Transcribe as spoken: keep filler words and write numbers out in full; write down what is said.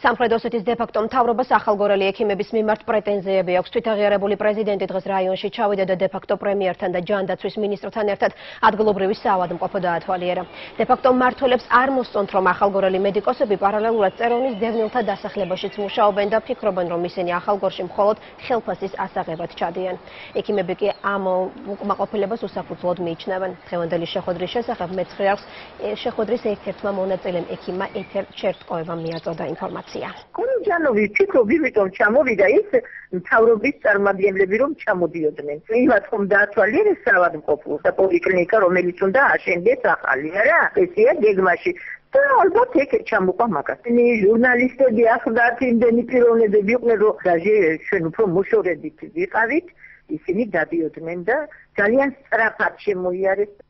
სამხრეთ ოსეთის დე-ფაქტო მთავრობას ახალგორელი ექიმების მიმართ პრეტენზიები აქვს. თვითაღიარებული პრეზიდენტი დღეს რაიონში ჩავიდა და დე-ფაქტო პრემიერტან და ჯანდაცვის მინისტრტან ერთად ადგილობრივი საავადმყოფო დაათვალიერა. დე-ფაქტო მმართველებს არ მოსწონთ, რომ ახალგორელი მედიკოსები პარალელურად წეროვნის დევნილთა დასახლებაშიც მუშაობენ და ფიქრობენ, რომ ისინი ახალგორში მხოლოდ ხელფასის ასაღებად ჩადიან. ექიმები კი ამ უკმაყოფილებას უსაფუძვლოდ მიიჩნევენ. დღევანდელი შეხვედრის შესახებ მეცხრე აქვს შეხვედრის ერთ-ერთმა მონაწილემ ექიმმა ეთერ ჩერტკოევამ მიაწოდა ინფორმაცია. კონჯანოვი ფიქრობ, იმიტომ ჩამოვიდა ის მთავრობის წარმომადგენლები, რომ ჩამოდიოდნენ. იმათ ხომ დაათვალიერეს საავადმყოფო და პოლიკლინიკა, რომელიც უნდა აშენდეს ახალი, არა? ესეა გეგმაში. და ალბათ ეგ ჩამოყვა მაგას. ჟურნალისტები ახლდათ იმდენი პიროვნებები იყვნენ, რომ დაჟე ჩვენ უფრო მოშორებით ვიყავით, ისინი დადიოდნენ და ძალიან სწრაფად შემოიარეს.